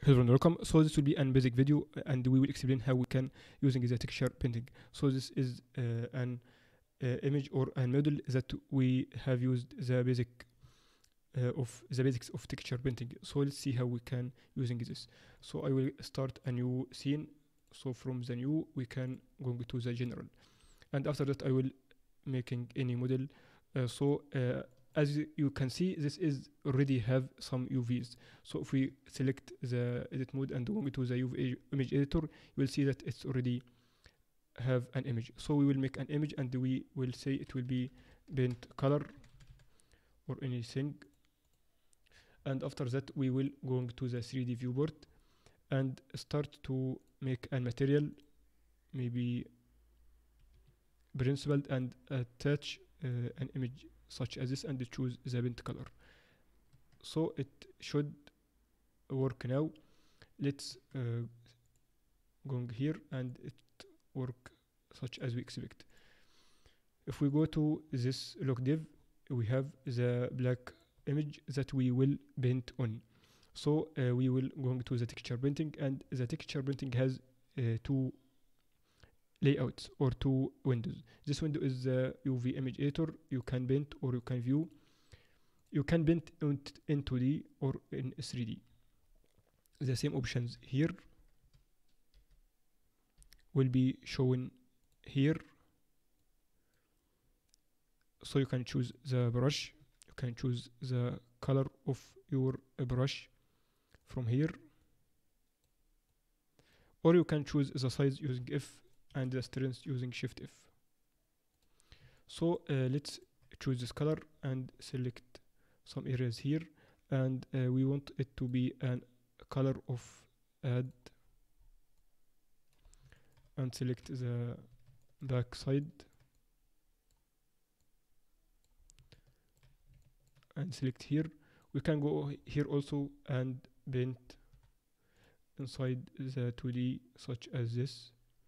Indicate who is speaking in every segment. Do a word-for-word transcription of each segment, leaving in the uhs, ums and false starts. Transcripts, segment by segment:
Speaker 1: Hello and welcome. So this will be an basic video uh, and we will explain how we can using the texture painting. So this is uh, an uh, image or a model that we have used the basic uh, of the basics of texture painting. So let's see how we can using this. So I will start a new scene. So from the new we can go to the general, and after that I will making any model. Uh, so uh, as you can see, this is already have some U Vs. So if we select the edit mode and go to the U V image editor, you will see that it's already have an image. So we will make an image and we will say it will be paint color or anything. And after that, we will go to the three D viewport and start to make a material, maybe principled, and attach uh, an image such as this and choose the paint color. So it should work now. Let's uh, go here and it work such as we expect. If we go to this log div, we have the black image that we will paint on. So uh, we will go to the texture painting, and the texture painting has uh, two layouts or two windows. This window is the U V image editor. You can paint or you can view. You can paint in two D or in three D. The same options here will be shown here. So you can choose the brush. You can choose the color of your brush from here, or you can choose the size using F and the strength using Shift F. So uh, let's choose this color and select some areas here, and uh, we want it to be an color of add, and select the back side and select here. We can go here also and paint inside the two D such as this.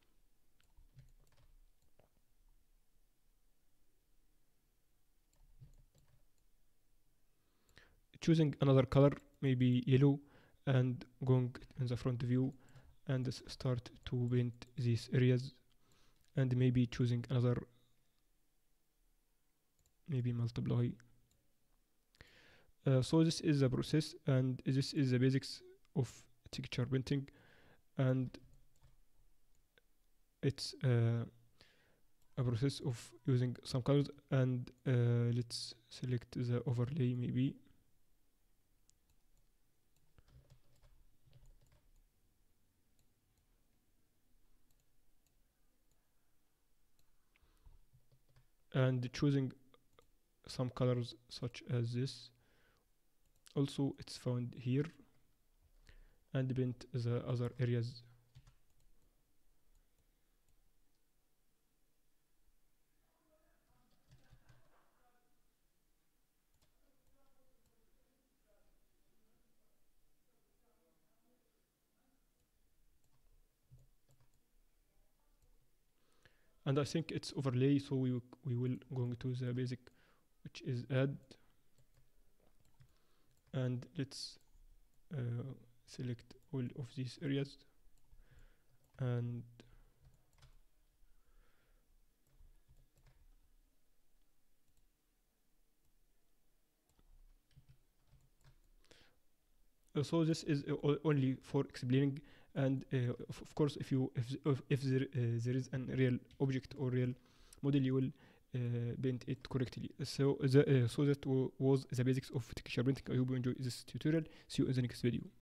Speaker 1: Choosing another color, maybe yellow, and going in the front view and start to paint these areas, and maybe choosing another, maybe multiply. Uh, so this is the process, and this is the basics of texture painting, and it's uh, a process of using some colors. And uh, let's select the overlay maybe. And choosing some colors such as this. Also it's found here, and paint the other areas. And I think it's overlay, so we we will go to the basic, which is add, and let's uh, select all of these areas, and uh, so this is uh, only for explaining. And uh, of, of course, if you if if, if there uh, there is an real object or real model, you will uh, paint it correctly. So the uh, so that was the basics of texture painting. I hope you enjoy this tutorial. See you in the next video.